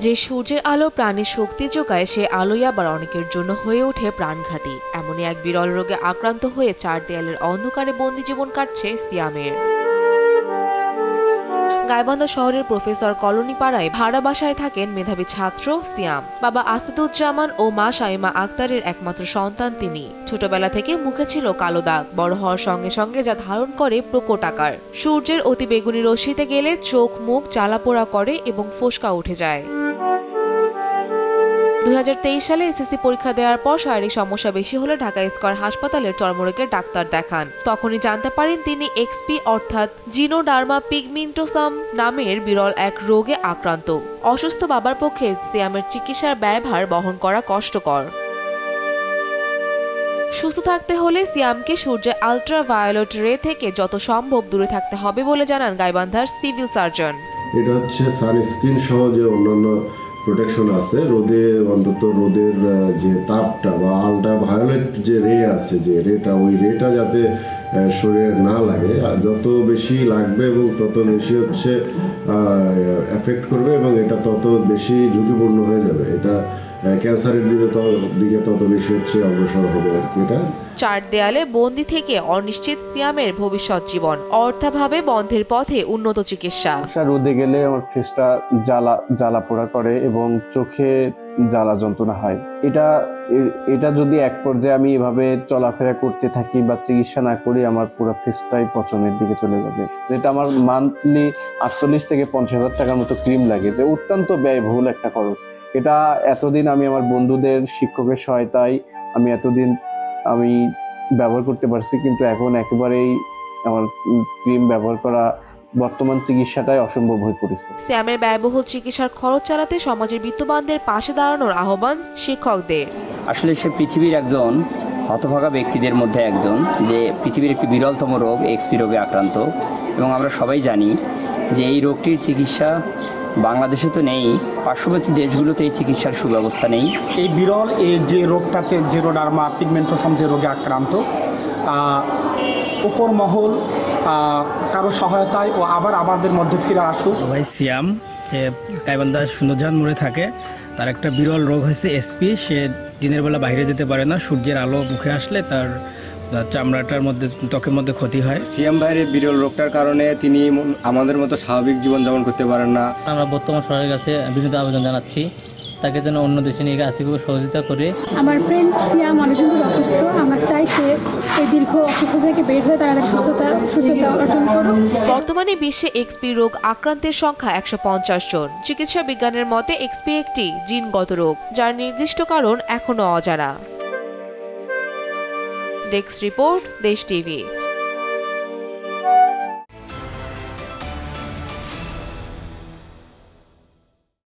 যে সূর্যের আলো প্রাণের শক্তি যোগায় সে আলোই আবার অনেকের জন্য হয়ে ওঠে প্রাণঘাতী। এমনই এক বিরল রোগে আক্রান্ত হয়ে চার দেয়ালের অন্ধকারে বন্দি জীবন কাটছে সিয়ামের। গাইবান্ধা শহরের প্রফেসর কলোনি পাড়ায় ভাড়া বাসায় থাকেন মেধাবী ছাত্র সিয়াম। বাবা আসাদুজ্জামান ও মা শাইমা আক্তারের একমাত্র সন্তান তিনি। ছোটবেলা থেকে মুখে ছিল কালো দাগ, বড় হওয়ার সঙ্গে সঙ্গে যা ধারণ করে প্রকট আকার। সূর্যের অতি বেগুনি রশ্মিতে গেলে চোখ মুখ জ্বালাপোড়া করে এবং ফোস্কা উঠে যায়। 2023 সালে এসএসসি পরীক্ষা দেওয়ার পর শারীরিক সমস্যা বেশি হলে ঢাকা স্কয়ার হাসপাতালের চর্মরোগের ডাক্তার দেখান। তখনই জানতে পারেন তিনি এক্সপি অর্থাৎ জিনোডার্মা পিগমেন্টোসাম নামের বিরল এক রোগে আক্রান্ত। অসুস্থ বাবার পক্ষে সিয়ামের চিকিৎসার ব্যয়ভার বহন করা কষ্টকর। সুস্থ থাকতে হলে সিয়ামকে সূর্যের আলট্রাভায়োলেট রে থেকে যত সম্ভব দূরে থাকতে হবে বলে জানান গাইবান্ধার সিভিল সার্জন। এটা হচ্ছে সানস্ক্রিন সহ যে অন্যান্য প্রোটেকশন আছে, অন্তত রোদের যে তাপটা বা আলট্রাভায়োলেট যে রে আছে, যে রেটা, ওই রেটা যাতে শরীরে না লাগে, আর যত বেশি লাগবে এবং তত বেশি হচ্ছে এফেক্ট করবে এবং এটা তত বেশি ঝুঁকিপূর্ণ হয়ে যাবে। এটা ক্যান্সারের দিকে তত বেশি হচ্ছে অগ্রসর হবে আর কি। এটা চার দেয়ালে বন্দি থেকে অনিশ্চিত সিয়ামের ভবিষ্যৎ জীবন, অর্থাভাবে বন্ধের পথে উন্নত চিকিৎসা। রোদে গেলে আমার ফেসটা জ্বালা পোড়া করে এবং চোখে জ্বালা যন্ত্রণা হয়। এটা যদি এক পর্যায়ে আমি এভাবে চলাফেরা করতে থাকি বা চিকিৎসা না করি, আমার পুরো ফেসটাই পচনের দিকে চলে যাবে। যেটা আমার মান্থলি 48 থেকে 50,000 টাকার মতো ক্রিম লাগে, যে অত্যন্ত ব্যয়বহুল একটা খরচ। এটা এতদিন আমি আমার বন্ধুদের, শিক্ষকের সহায়তায় আমি ব্যবহার করতে পারছি, কিন্তু এখন একেবারেই আমার ক্রিম ব্যবহার করা বর্তমান চিকিৎসাটাই অসম্ভব হয়ে পড়েছে। সিয়ামের ব্যয়বহুল চিকিৎসার খরচ চালাতে সমাজের বিত্তবানদের পাশে দাঁড়ানোর আহ্বান শিক্ষকদের। আসলে সে পৃথিবীর একজন হতভাগা ব্যক্তিদের মধ্যে একজন, যে পৃথিবীর একটি বিরলতম রোগ এক্সপি রোগে আক্রান্ত, এবং আমরা সবাই জানি যে এই রোগটির চিকিৎসা বাংলাদেশে তো নেই, পার্শ্ববর্তী দেশগুলোতে এই চিকিৎসার সুব্যবস্থা নেই। এই বিরল যে রোগটাতে জিনোডার্মা পিগমেন্টোসাম যে রোগে আক্রান্ত, উপর মহল কারো সহায়তায় ও আবার আমাদের মধ্যে ফিরে আসুক। ভাই সিয়াম, সে গাইবান্ধা সুন্দরজাহান মোড়ে থাকে। তার একটা বিরল রোগ হয়েছে এসপি। সে দিনের বেলা বাইরে যেতে পারে না, সূর্যের আলো মুখে আসলে তার চামড়াটার মধ্যে, ত্বকের মধ্যে ক্ষতি হয়। সিয়াম ভাইয়ের বিরল রোগটার কারণে তিনি আমাদের মতো স্বাভাবিক জীবনযাপন করতে পারেন না। আমরা বর্তমান সরকারের কাছে বিনীত আবেদন জানাচ্ছি তাকে যেন অন্য দেশে নিয়ে আর্থিকভাবে সহযোগিতা করে। আমার ফ্রেন্ড সিয়াম অনেকজন অসুস্থ, আমরা চাই সে এই দীর্ঘ অসুস্থ থেকে বের হয়ে তাদের সুস্থতা অর্জন করুক। বর্তমানে বিশ্বে এক্সপি রোগ আক্রান্তের সংখ্যা 150 জন। চিকিৎসা বিজ্ঞানের মতে এক্সপি একটি জিনগত রোগ, যার নির্দিষ্ট কারণ এখনো অজানা। Desk report, Desh TV.